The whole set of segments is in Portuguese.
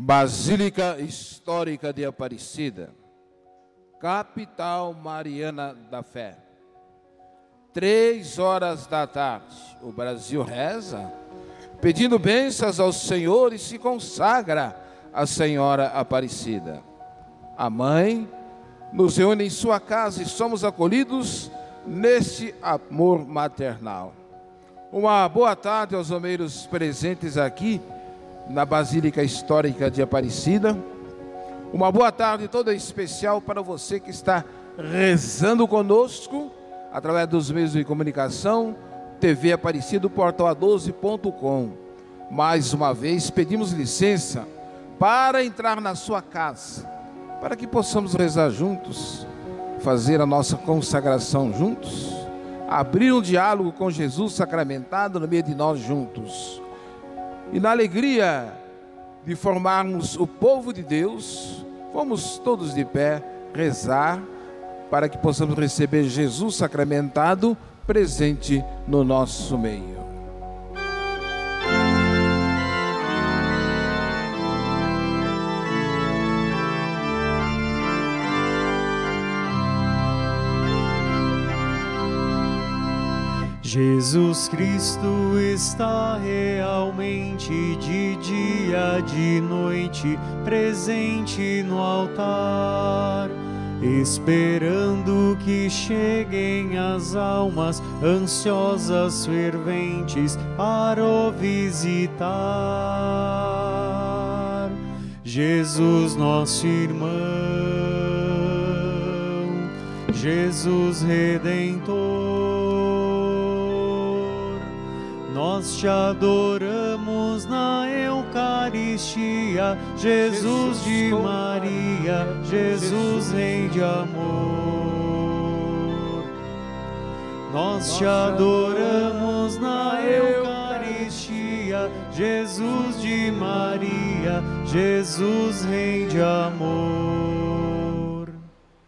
Basílica Histórica de Aparecida, capital mariana da fé. 3 da tarde, o Brasil reza, pedindo bênçãos ao Senhor e se consagra à Senhora Aparecida. A Mãe nos reúne em sua casa e somos acolhidos neste amor maternal. Uma boa tarde aos romeiros presentes aqui na Basílica Histórica de Aparecida. Uma boa tarde toda especial para você que está rezando conosco através dos meios de comunicação, TV Aparecido, portal A12.com. Mais uma vez pedimos licença para entrar na sua casa, para que possamos rezar juntos, fazer a nossa consagração juntos, abrir um diálogo com Jesus sacramentado no meio de nós juntos. E na alegria de formarmos o povo de Deus, vamos todos de pé rezar para que possamos receber Jesus sacramentado presente no nosso meio. Jesus Cristo está realmente de dia, de noite, presente no altar, esperando que cheguem as almas ansiosas, ferventes para o visitar. Jesus, nosso irmão, Jesus Redentor, nós te adoramos na Eucaristia, Jesus de Maria, Jesus Rei de amor. Nós te adoramos na Eucaristia, Jesus de Maria, Jesus Rei de amor.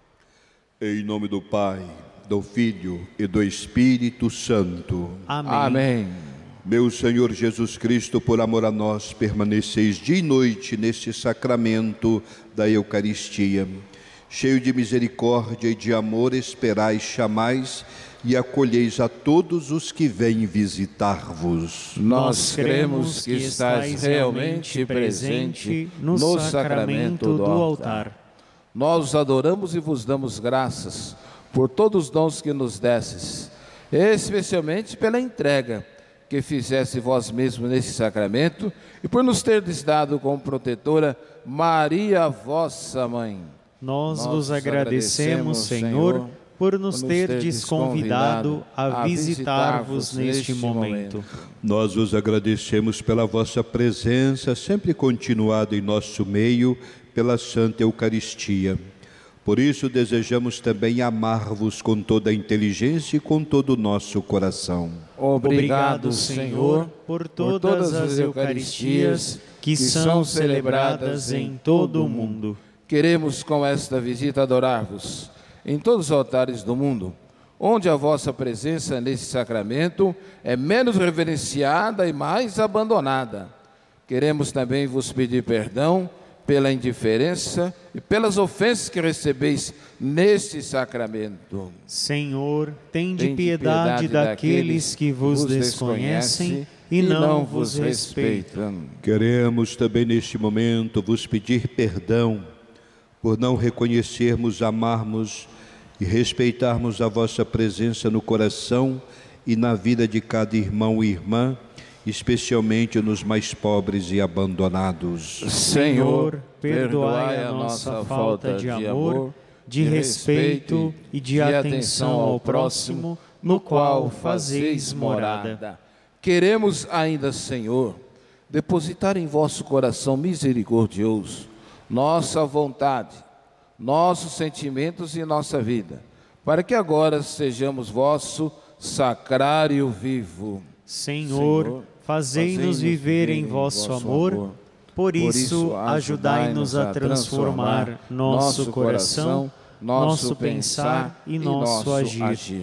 Em nome do Pai, do Filho e do Espírito Santo. Amém. Amém. Meu Senhor Jesus Cristo, por amor a nós, permaneceis dia e noite neste sacramento da Eucaristia. Cheio de misericórdia e de amor, esperais, chamais e acolheis a todos os que vêm visitar-vos. Nós cremos que estais realmente presente no sacramento do altar. Nós os adoramos e vos damos graças por todos os dons que nos desses, especialmente pela entrega que fizesse vós mesmo nesse sacramento e por nos terdes dado como protetora Maria, vossa Mãe. Nós vos agradecemos, Senhor, por nos terdes convidado a visitar-vos neste momento. Nós vos agradecemos pela vossa presença, sempre continuada em nosso meio, pela Santa Eucaristia. Por isso desejamos também amar-vos com toda a inteligência e com todo o nosso coração. Obrigado, Senhor, por todas as Eucaristias que são celebradas em todo o mundo. Queremos com esta visita adorar-vos em todos os altares do mundo, onde a vossa presença nesse sacramento é menos reverenciada e mais abandonada. Queremos também vos pedir perdão pela indiferença e pelas ofensas que recebeis neste sacramento. Senhor, tende piedade daqueles que vos desconhecem e não vos respeitam. Queremos também neste momento vos pedir perdão por não reconhecermos, amarmos e respeitarmos a vossa presença no coração e na vida de cada irmão e irmã, especialmente nos mais pobres e abandonados. Senhor, perdoai a nossa falta de amor, de respeito e de atenção ao próximo, no qual fazeis morada. Queremos ainda, Senhor, depositar em vosso coração misericordioso nossa vontade, nossos sentimentos e nossa vida, para que agora sejamos vosso sacrário vivo. Senhor, fazei-nos viver em vosso amor, por isso ajudai-nos a transformar nosso coração, nosso pensar e nosso agir.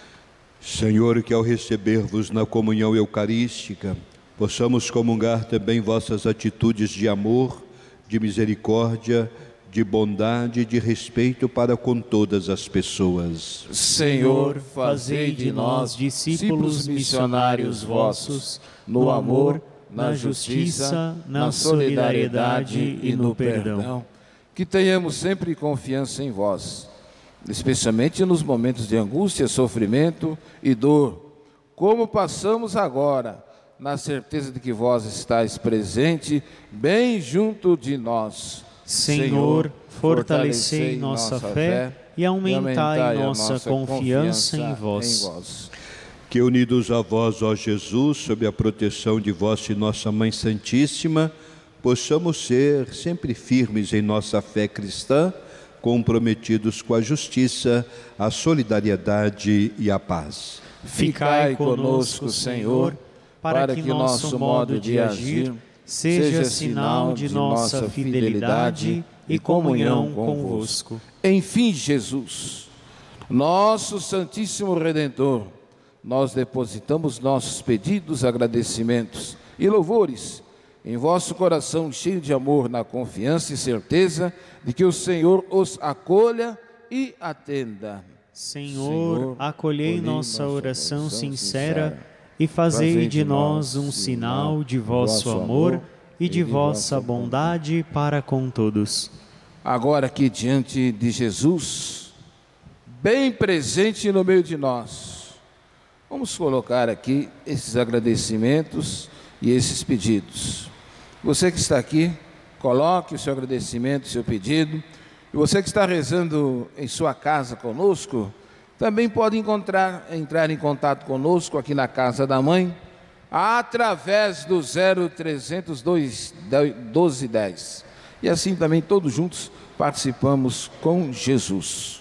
Senhor, que ao receber-vos na comunhão eucarística, possamos comungar também vossas atitudes de amor, de misericórdia, de bondade e de respeito para com todas as pessoas. Senhor, fazei de nós discípulos missionários vossos, no amor, na justiça, na solidariedade e no perdão. Que tenhamos sempre confiança em vós, especialmente nos momentos de angústia, sofrimento e dor, como passamos agora, na certeza de que vós estáis presente, bem junto de nós. Senhor, fortalecei nossa fé e aumentai nossa confiança em vós. Que unidos a vós, ó Jesus, sob a proteção de vossa e nossa Mãe Santíssima, possamos ser sempre firmes em nossa fé cristã, comprometidos com a justiça, a solidariedade e a paz. Ficai conosco, Senhor, para que nosso modo de agir seja sinal de nossa fidelidade e comunhão convosco. Enfim, Jesus, nosso Santíssimo Redentor, nós depositamos nossos pedidos, agradecimentos e louvores em vosso coração cheio de amor, na confiança e certeza de que o Senhor os acolha e atenda. Senhor, acolhei nossa oração sincera e fazei de nós um sinal de vosso amor e de vossa bondade para com todos. Agora aqui diante de Jesus, bem presente no meio de nós, vamos colocar aqui esses agradecimentos e esses pedidos. Você que está aqui, coloque o seu agradecimento, o seu pedido. E você que está rezando em sua casa conosco, também pode entrar em contato conosco aqui na Casa da Mãe, através do 0300 1210. E assim também todos juntos participamos com Jesus.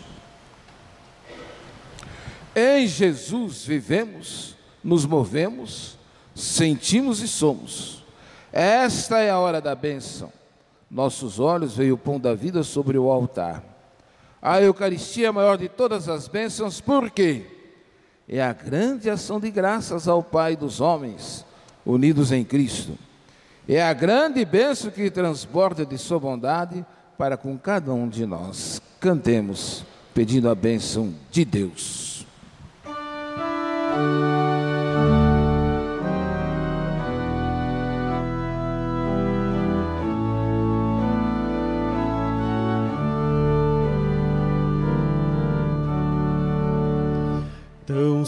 Em Jesus vivemos, nos movemos, sentimos e somos. Esta é a hora da bênção. Nossos olhos veem o pão da vida sobre o altar. A Eucaristia é a maior de todas as bênçãos, porque é a grande ação de graças ao Pai dos homens, unidos em Cristo. É a grande bênção que transborda de sua bondade para com cada um de nós. Cantemos, pedindo a bênção de Deus. Tão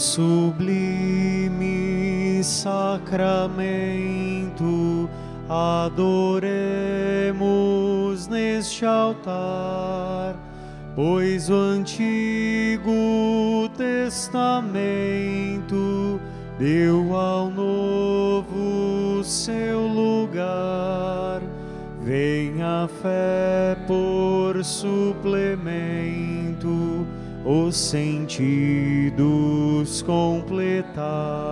sublime sacramento, adoremos neste altar, pois o Antigo Testamento deu ao Novo seu lugar. Vem a fé por suplemento, os sentidos completar.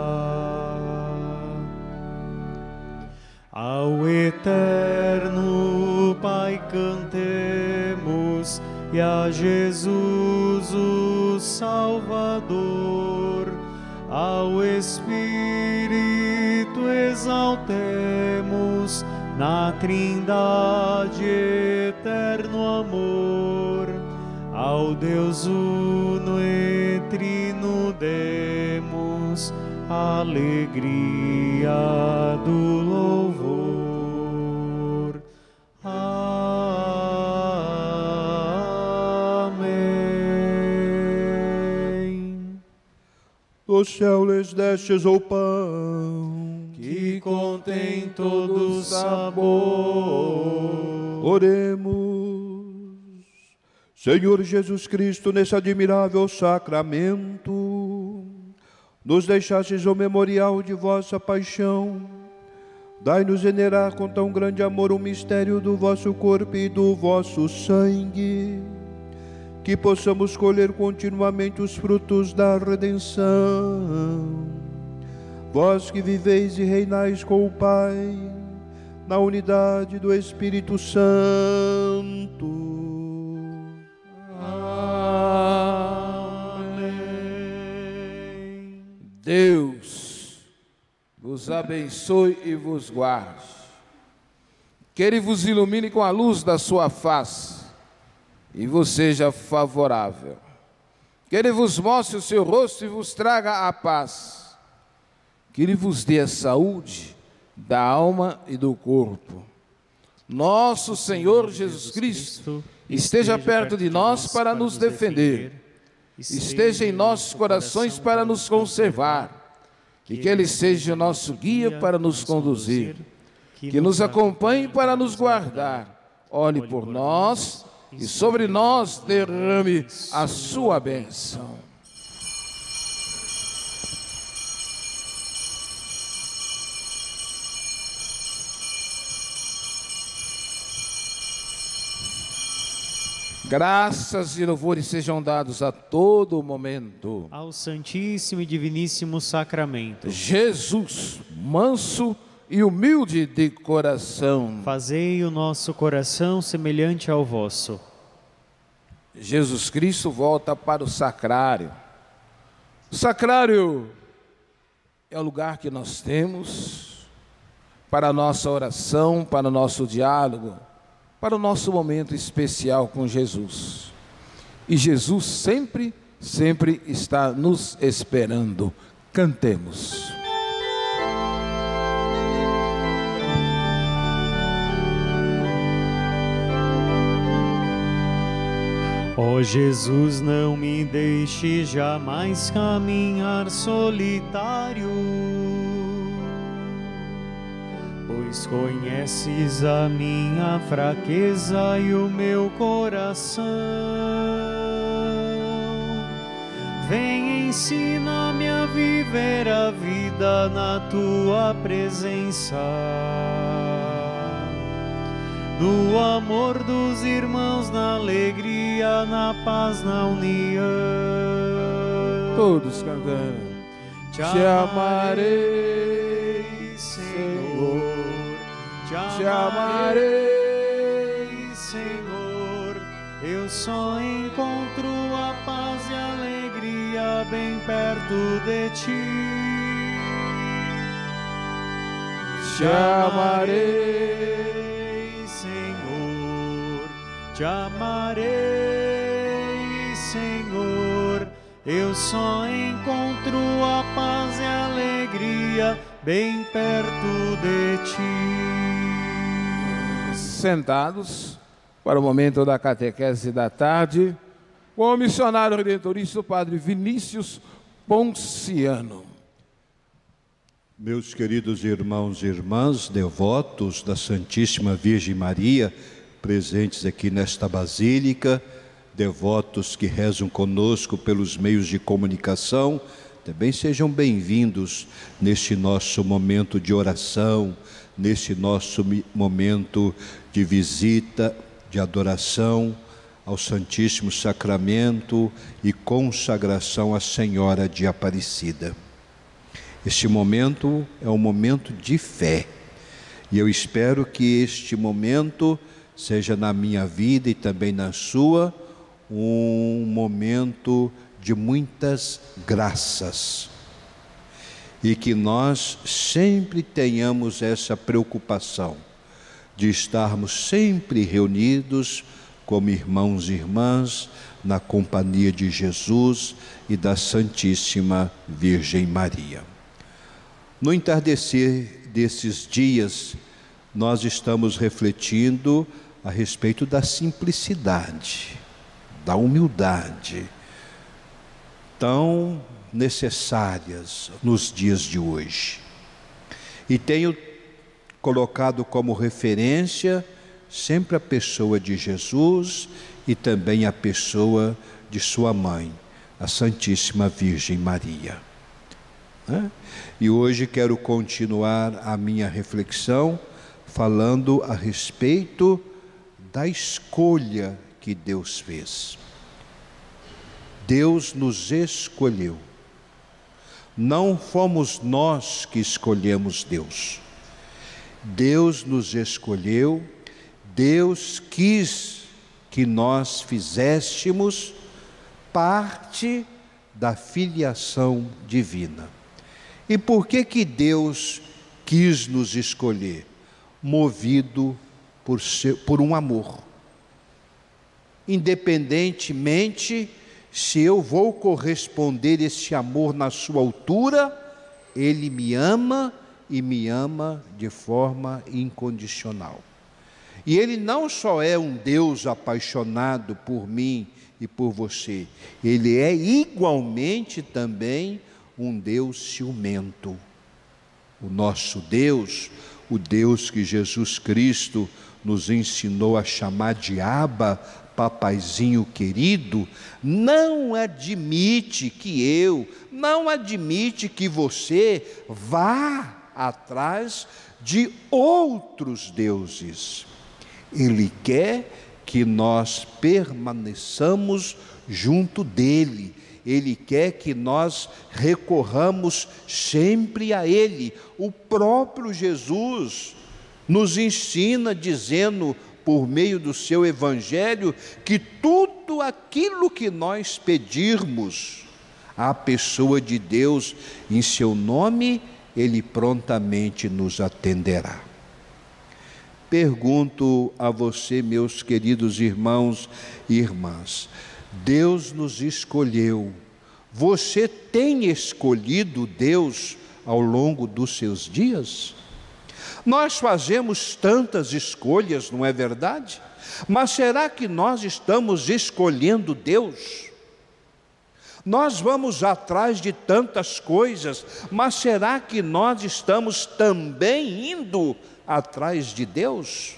Ao eterno Pai cantemos, e a Jesus o Salvador, ao Espírito exaltemos, na Trindade eterno amor. Ao Deus uno e trino demos alegria do louvor. Amém. Do céu lhes destes o pão, que contém todo sabor. Oremos. Senhor Jesus Cristo, nesse admirável sacramento, nos deixastes o memorial de vossa paixão. Dai-nos venerar com tão grande amor o mistério do vosso corpo e do vosso sangue, que possamos colher continuamente os frutos da redenção. Vós que viveis e reinais com o Pai, na unidade do Espírito Santo. Amém. Deus vos abençoe e vos guarde. que Ele vos ilumine com a luz da sua face e vos seja favorável. Que Ele vos mostre o seu rosto e vos traga a paz. Que Ele vos dê a saúde da alma e do corpo. Nosso Senhor Jesus Cristo esteja perto de nós para nos defender. Esteja em nossos corações para nos conservar. E que Ele seja o nosso guia para nos conduzir. Que nos acompanhe para nos guardar. Olhe por nós e sobre nós derrame a sua bênção. Graças e louvores sejam dados a todo momento ao Santíssimo e Diviníssimo Sacramento. Jesus, manso e humilde de coração, fazei o nosso coração semelhante ao vosso. Jesus Cristo volta para o sacrário. O sacrário é o lugar que nós temos para a nossa oração, para o nosso diálogo, para o nosso momento especial com Jesus. E Jesus sempre, sempre está nos esperando. Cantemos. Ó Jesus, não me deixe jamais caminhar solitário, pois conheces a minha fraqueza e o meu coração. Vem, ensina-me a viver a vida na tua presença, no amor dos irmãos, na alegria, na paz, na união. Todos cantando. Te amarei, Senhor. Te amarei, Senhor. Eu só encontro a paz e a alegria bem perto de ti. Te amarei, Senhor. Te amarei, Senhor. Eu só encontro a paz e a alegria bem perto de ti. Sentados para o momento da catequese da tarde, com o missionário redentorista, o padre Vinícius Ponciano. Meus queridos irmãos e irmãs, devotos da Santíssima Virgem Maria, presentes aqui nesta basílica, devotos que rezam conosco pelos meios de comunicação, também sejam bem-vindos neste nosso momento de oração, neste nosso momento de visita, de adoração ao Santíssimo Sacramento e consagração à Senhora de Aparecida. Este momento é um momento de fé, e eu espero que este momento seja na minha vida e também na sua, um momento de muitas graças, e que nós sempre tenhamos essa preocupação de estarmos sempre reunidos como irmãos e irmãs na companhia de Jesus e da Santíssima Virgem Maria. No entardecer desses dias, nós estamos refletindo a respeito da simplicidade, da humildade, tão necessárias nos dias de hoje. E tenho colocado como referência sempre a pessoa de Jesus e também a pessoa de sua mãe, a Santíssima Virgem Maria. E hoje quero continuar a minha reflexão falando a respeito da escolha que Deus fez. Deus nos escolheu. Não fomos nós que escolhemos Deus. Deus nos escolheu, Deus quis que nós fizéssemos parte da filiação divina. E por que Deus quis nos escolher? Movido por um amor. Independentemente se eu vou corresponder esse amor na sua altura, Ele me ama e me ama de forma incondicional. E Ele não só é um Deus apaixonado por mim e por você, Ele é igualmente também um Deus ciumento. O nosso Deus, o Deus que Jesus Cristo nos ensinou a chamar de Abba, papaizinho querido, não admite que você vá atrás de outros deuses. Ele quer que nós permaneçamos junto dele. Ele quer que nós recorramos sempre a Ele. O próprio Jesus nos ensina dizendo, por meio do seu Evangelho, que tudo aquilo que nós pedirmos à pessoa de Deus em seu nome, Ele prontamente nos atenderá. Pergunto a você, meus queridos irmãos e irmãs, Deus nos escolheu. Você tem escolhido Deus ao longo dos seus dias? Nós fazemos tantas escolhas, não é verdade? Mas será que nós estamos escolhendo Deus? Nós vamos atrás de tantas coisas, mas será que nós estamos também indo atrás de Deus?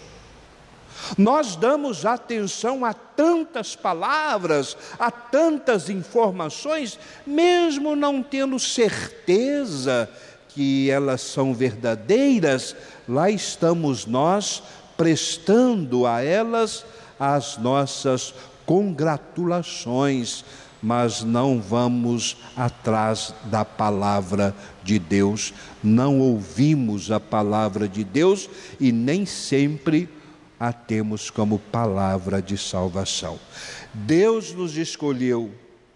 Nós damos atenção a tantas palavras, a tantas informações, mesmo não tendo certeza que elas são verdadeiras, lá estamos nós prestando a elas as nossas congratulações, mas não vamos atrás da palavra de Deus, não ouvimos a palavra de Deus e nem sempre a temos como palavra de salvação. Deus nos escolheu,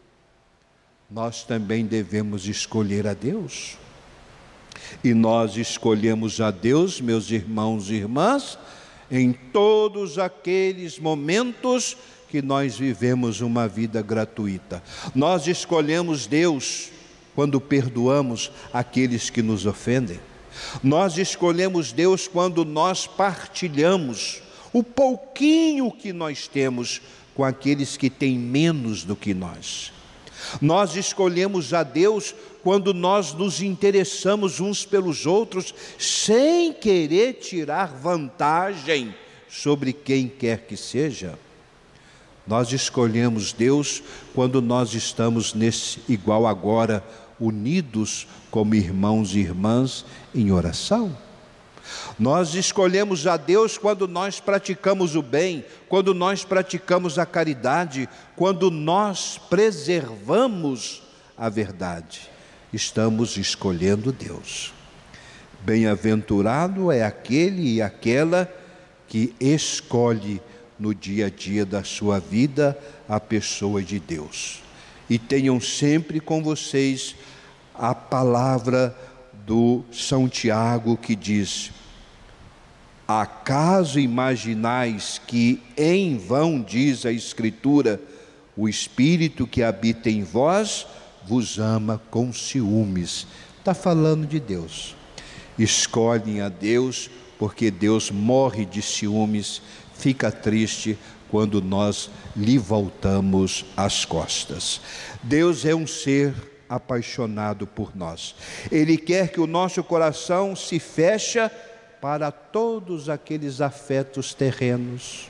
nós também devemos escolher a Deus. E nós escolhemos a Deus, meus irmãos e irmãs, em todos aqueles momentos que nós vivemos uma vida gratuita. Nós escolhemos Deus quando perdoamos aqueles que nos ofendem. Nós escolhemos Deus quando nós partilhamos o pouquinho que nós temos com aqueles que têm menos do que nós. Nós escolhemos a Deus quando nós nos interessamos uns pelos outros, sem querer tirar vantagem sobre quem quer que seja. Nós escolhemos Deus quando nós estamos nesse igual agora, unidos como irmãos e irmãs em oração. Nós escolhemos a Deus quando nós praticamos o bem, quando nós praticamos a caridade, quando nós preservamos a verdade. Estamos escolhendo Deus. Bem-aventurado é aquele e aquela que escolhe no dia a dia da sua vida a pessoa de Deus. E tenham sempre com vocês a palavra do São Tiago que diz: acaso imaginais que em vão, diz a Escritura, o Espírito que habita em vós vos ama com ciúmes? Está falando de Deus. Escolhem a Deus porque Deus morre de ciúmes, fica triste quando nós lhe voltamos as costas. Deus é um ser apaixonado por nós. Ele quer que o nosso coração se feche para todos aqueles afetos terrenos.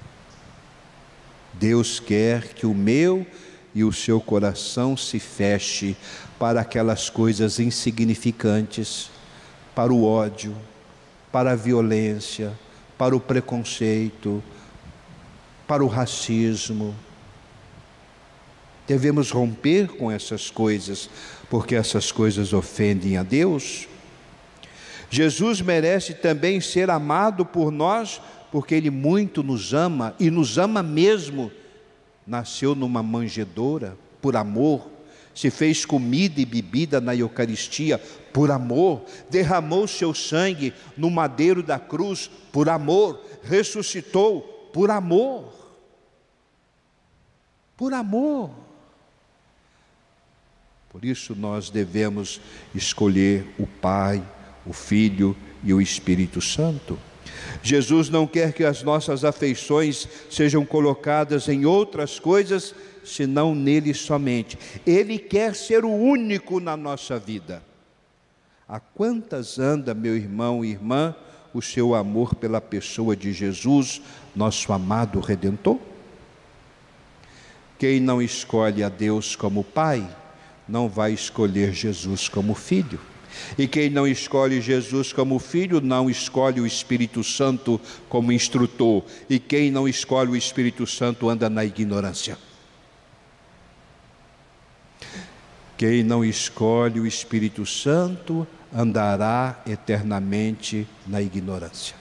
Deus quer que o meu e o seu coração se feche para aquelas coisas insignificantes, para o ódio, para a violência, para o preconceito, para o racismo. Devemos romper com essas coisas, porque essas coisas ofendem a Deus. Jesus merece também ser amado por nós, porque Ele muito nos ama, e nos ama mesmo. Nasceu numa manjedoura, por amor, se fez comida e bebida na Eucaristia, por amor, derramou seu sangue no madeiro da cruz, por amor, ressuscitou por amor. Por amor. Por isso nós devemos escolher o Pai, o Filho e o Espírito Santo. Jesus não quer que as nossas afeições sejam colocadas em outras coisas, senão nele somente. Ele quer ser o único na nossa vida. A quantas anda, meu irmão e irmã, o seu amor pela pessoa de Jesus, nosso amado Redentor? Quem não escolhe a Deus como Pai, não vai escolher Jesus como Filho. E quem não escolhe Jesus como Filho, não escolhe o Espírito Santo como instrutor. E quem não escolhe o Espírito Santo anda na ignorância. Quem não escolhe o Espírito Santo andará eternamente na ignorância.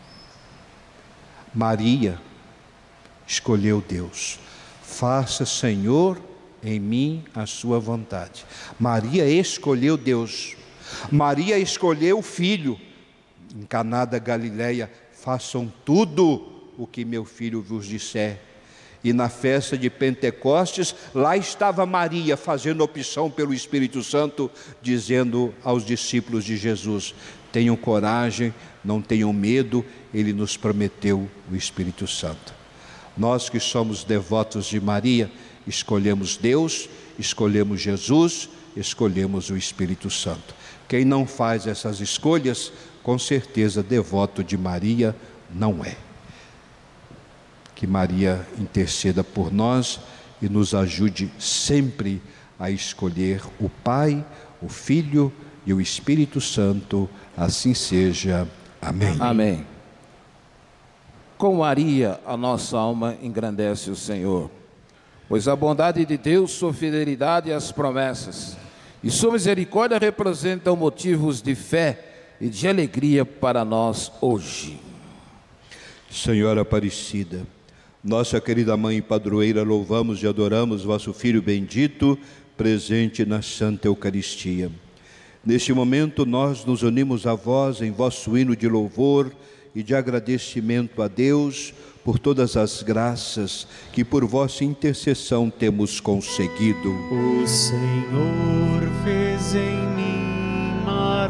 Maria escolheu Deus. Faça, Senhor, em mim a sua vontade. Maria escolheu Deus. Maria escolheu o Filho. Em Caná da Galileia, façam tudo o que meu filho vos disser. E na festa de Pentecostes, lá estava Maria fazendo opção pelo Espírito Santo, dizendo aos discípulos de Jesus: tenham coragem, não tenham medo, Ele nos prometeu o Espírito Santo. Nós que somos devotos de Maria, escolhemos Deus, escolhemos Jesus, escolhemos o Espírito Santo. Quem não faz essas escolhas, com certeza devoto de Maria não é. Que Maria interceda por nós e nos ajude sempre a escolher o Pai, o Filho e o Espírito Santo. Assim seja. Amém. Amém. Com Maria, a nossa alma engrandece o Senhor, pois a bondade de Deus, sua fidelidade às promessas e sua misericórdia representam motivos de fé e de alegria para nós hoje. Senhora Aparecida, nossa querida Mãe Padroeira, louvamos e adoramos vosso Filho bendito, presente na Santa Eucaristia. Neste momento nós nos unimos a vós em vosso hino de louvor e de agradecimento a Deus por todas as graças que por vossa intercessão temos conseguido. O Senhor fez em mim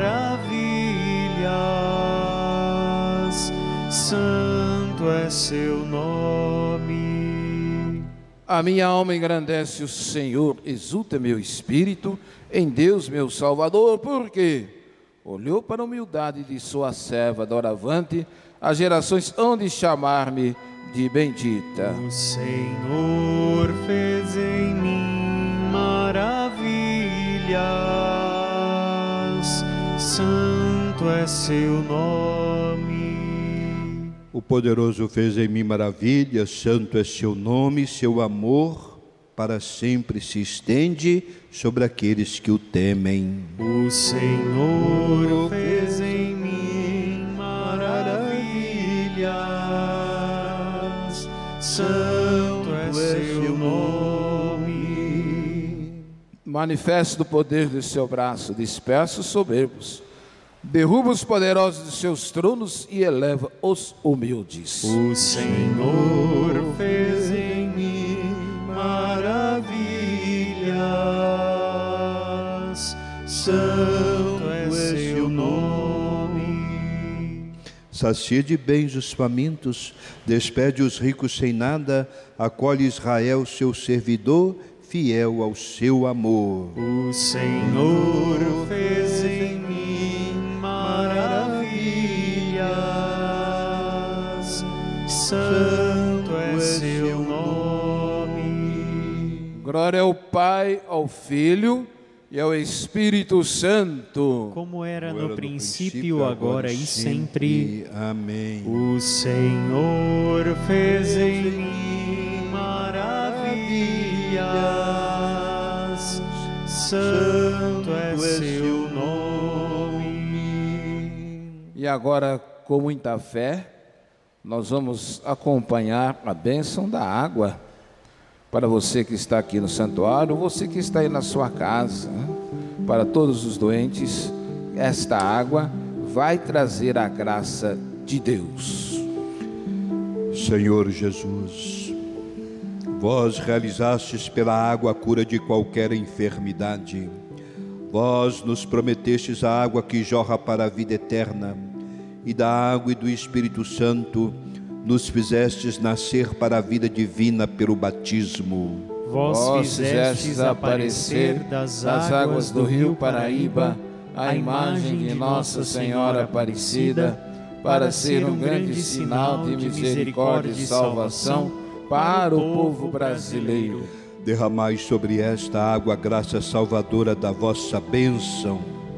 maravilhas, santo é seu nome. A minha alma engrandece o Senhor, exulta meu espírito em Deus meu Salvador, porque olhou para a humildade de sua serva doravante, as gerações hão de chamar-me de bendita. O Senhor fez em mim maravilhas, santo é seu nome. O poderoso fez em mim maravilhas, santo é seu nome, seu amor para sempre se estende sobre aqueles que o temem. O Senhor fez em mim maravilhas, santo é seu nome. Manifesto o poder do seu braço, dispersa os soberbos, derruba os poderosos de seus tronos e eleva os humildes. O Senhor fez em mim maravilhas, santo é seu nome. Sacia de bens os famintos, despede os ricos sem nada, acolhe Israel seu servidor, fiel ao seu amor. O Senhor fez em mim maravilhas, santo é seu nome. Glória ao Pai, ao Filho e ao Espírito Santo, como era no princípio, agora e sempre. Amém. O Senhor fez em mim maravilhas, santo é seu nome. E agora, com muita fé, nós vamos acompanhar a bênção da água. Para você que está aqui no santuário, você que está aí na sua casa, para todos os doentes, esta água vai trazer a graça de Deus. Senhor Jesus, vós realizastes pela água a cura de qualquer enfermidade. Vós nos prometestes a água que jorra para a vida eterna, e da água e do Espírito Santo nos fizestes nascer para a vida divina pelo batismo. Vós fizestes aparecer das águas do rio Paraíba a imagem de Nossa Senhora Aparecida, para ser um grande sinal de misericórdia e salvação para o povo brasileiro. Derramai sobre esta água a graça salvadora da vossa bênção,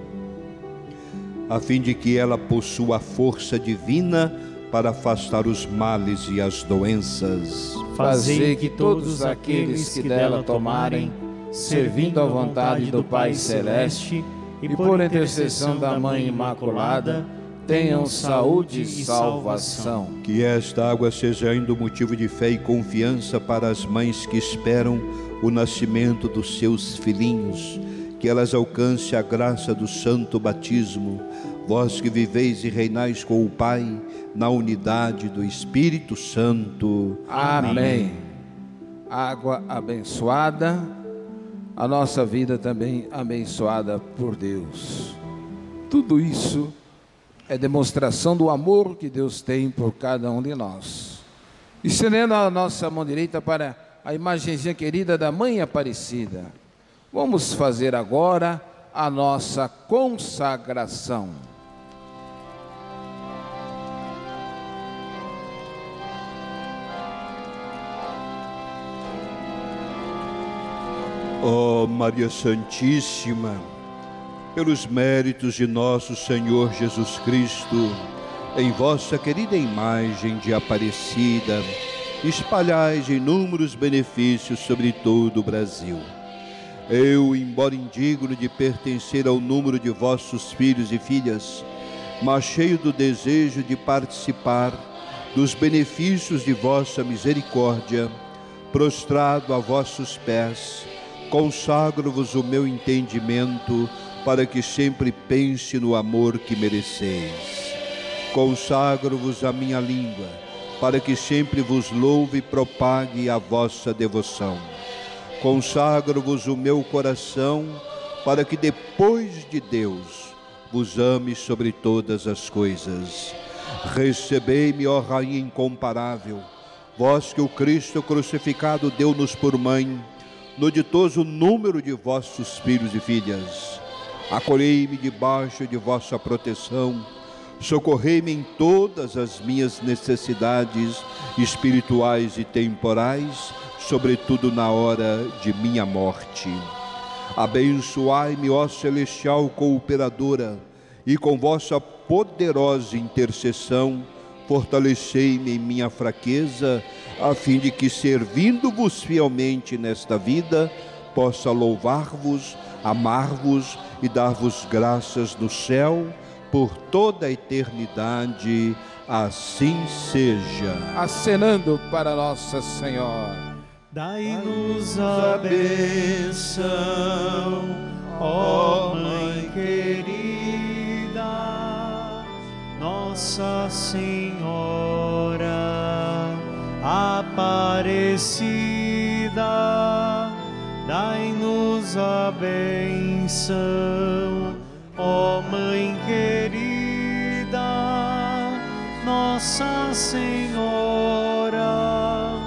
a fim de que ela possua a força divina para afastar os males e as doenças. Fazei que todos aqueles que dela tomarem, servindo à vontade do Pai Celeste, e por intercessão da Mãe Imaculada, tenham saúde e salvação. Que esta água seja ainda motivo de fé e confiança para as mães que esperam o nascimento dos seus filhinhos, que elas alcancem a graça do santo batismo, vós que viveis e reinais com o Pai, na unidade do Espírito Santo. Amém. Água abençoada, a nossa vida também abençoada por Deus. Tudo isso é demonstração do amor que Deus tem por cada um de nós. Estendendo a nossa mão direita para a imagenzinha querida da Mãe Aparecida, vamos fazer agora a nossa consagração. Ó Maria Santíssima, pelos méritos de nosso Senhor Jesus Cristo, em vossa querida imagem de Aparecida, espalhais inúmeros benefícios sobre todo o Brasil. Eu, embora indigno de pertencer ao número de vossos filhos e filhas, mas cheio do desejo de participar dos benefícios de vossa misericórdia, prostrado a vossos pés, consagro-vos o meu entendimento, para que sempre pense no amor que mereceis. Consagro-vos a minha língua, para que sempre vos louve e propague a vossa devoção. Consagro-vos o meu coração, para que depois de Deus vos ame sobre todas as coisas. Recebei-me, ó Rainha incomparável, vós que o Cristo crucificado deu-nos por mãe, no ditoso número de vossos filhos e filhas. Acolhei-me debaixo de vossa proteção, socorrei-me em todas as minhas necessidades espirituais e temporais, sobretudo na hora de minha morte. Abençoai-me, ó celestial cooperadora, e com vossa poderosa intercessão, fortalecei-me em minha fraqueza, a fim de que, servindo-vos fielmente nesta vida, possa louvar-vos, amar-vos e dar-vos graças no céu por toda a eternidade. Assim seja. Acenando para Nossa Senhora. Dai-nos a bênção, ó Mãe querida, Nossa Senhora Aparecida. Dai-nos a bênção, ó Mãe querida, Nossa Senhora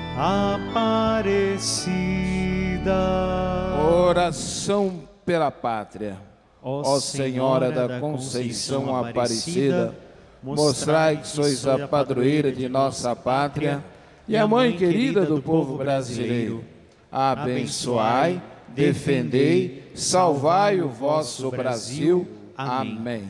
Aparecida. Oração pela pátria. Ó Senhora da Conceição Aparecida, mostrai que sois a padroeira de nossa pátria e a mãe querida do povo brasileiro. Abençoai, defendei, salvai o vosso Brasil. Amém.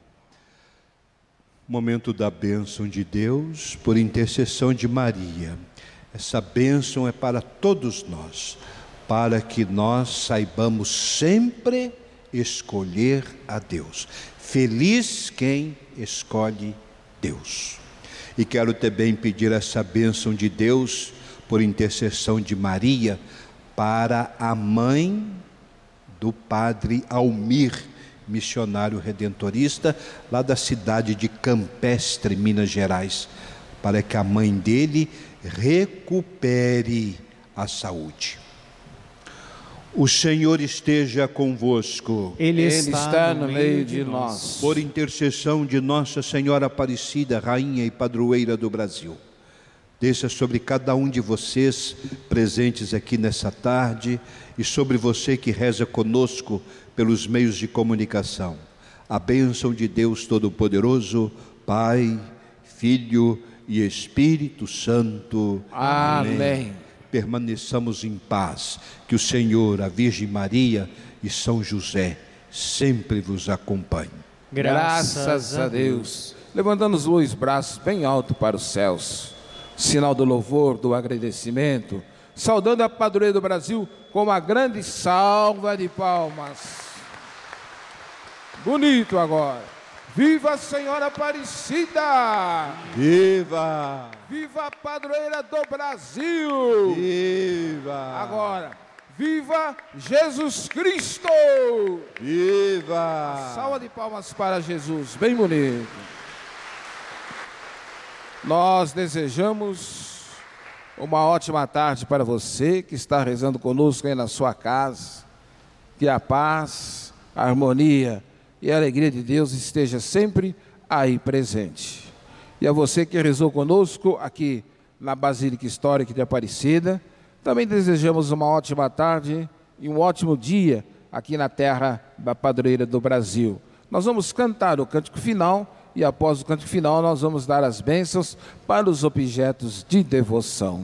Momento da bênção de Deus por intercessão de Maria. Essa bênção é para todos nós, para que nós saibamos sempre escolher a Deus. Feliz quem escolhe Deus. E quero também pedir essa bênção de Deus por intercessão de Maria para a mãe do padre Almir, missionário redentorista, lá da cidade de Campestre, Minas Gerais, para que a mãe dele recupere a saúde. O Senhor esteja convosco. Ele está no meio de nós. Por intercessão de Nossa Senhora Aparecida, Rainha e Padroeira do Brasil, desça sobre cada um de vocês presentes aqui nessa tarde e sobre você que reza conosco pelos meios de comunicação. A bênção de Deus Todo-Poderoso, Pai, Filho e Espírito Santo. Amém. Permaneçamos em paz. Que o Senhor, a Virgem Maria e São José sempre vos acompanhem. Graças a Deus. Levantando os dois braços bem alto para os céus, sinal do louvor, do agradecimento, saudando a Padroeira do Brasil com uma grande salva de palmas. Bonito agora. Viva a Senhora Aparecida! Viva! Viva a Padroeira do Brasil! Viva! Agora, viva Jesus Cristo! Viva! Salva de palmas para Jesus, bem bonito. Nós desejamos uma ótima tarde para você que está rezando conosco aí na sua casa. Que a paz, a harmonia e a alegria de Deus esteja sempre aí presente. E a você que rezou conosco aqui na Basílica Histórica de Aparecida, também desejamos uma ótima tarde e um ótimo dia aqui na terra da Padroeira do Brasil. Nós vamos cantar o cântico final e após o cântico final nós vamos dar as bênçãos para os objetos de devoção.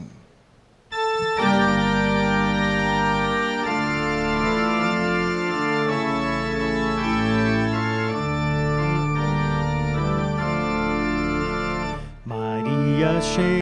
Maria cheia